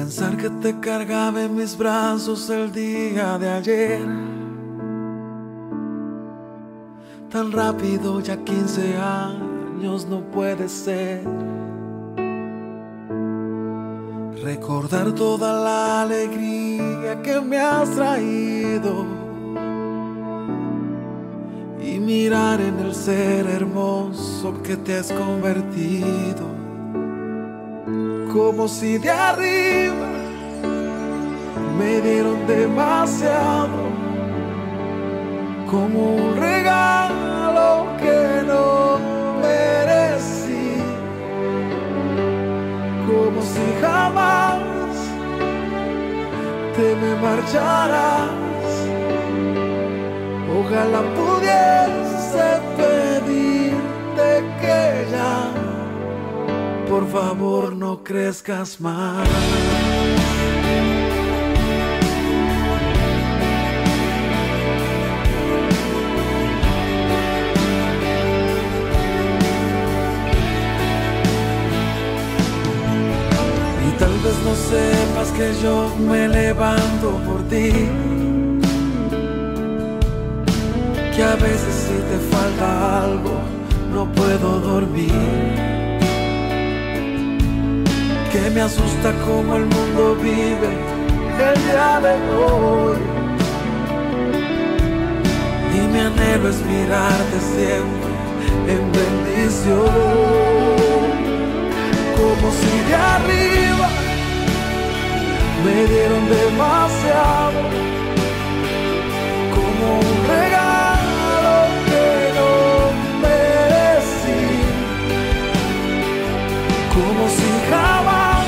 Pensar que te cargaba en mis brazos el día de ayer, tan rápido, ya 15 años no puede ser. Recordar toda la alegría que me has traído y mirar en el ser hermoso que te has convertido. Como si de arriba me dieron demasiado, como un regalo que no merecí, como si jamás te me marcharas. Ojalá pudiese pedirte que ya, por favor, no crezcas más. Y tal vez no sepas que yo me levanto por ti, que a veces si te falta algo no puedo dormir, que me asusta cómo el mundo vive el día de hoy, y mi anhelo es mirarte siempre en bendición, como si de arriba me dieron demasiado, como un regalo que no merecí, como si jamás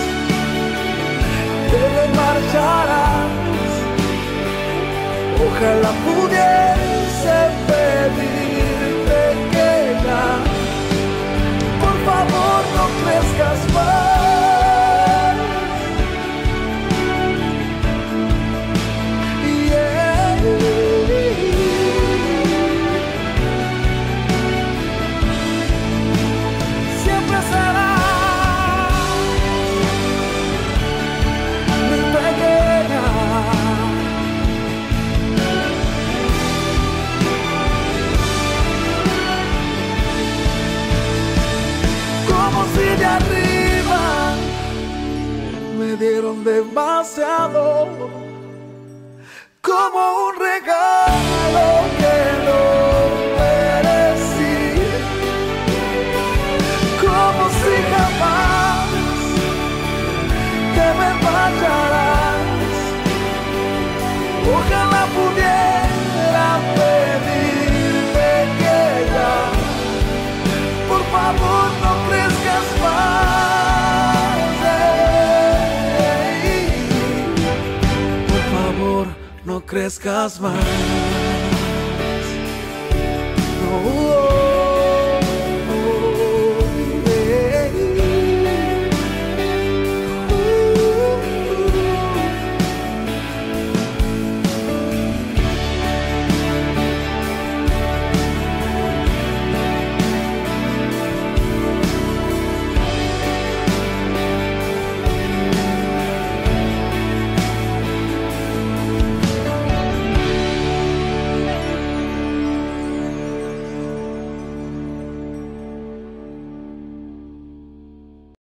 te marcharás. Ojalá pudiese pedirte que ya, por favor, no crezcas más. Siempre será mi pequeña, como si de arriba me dieron demasiado, como un regalo que no merecí, como si jamás te me marcharás. Ojalá pudiera pedirte que ya, por favor, no crezcas más. Por favor, no crezcas más. No.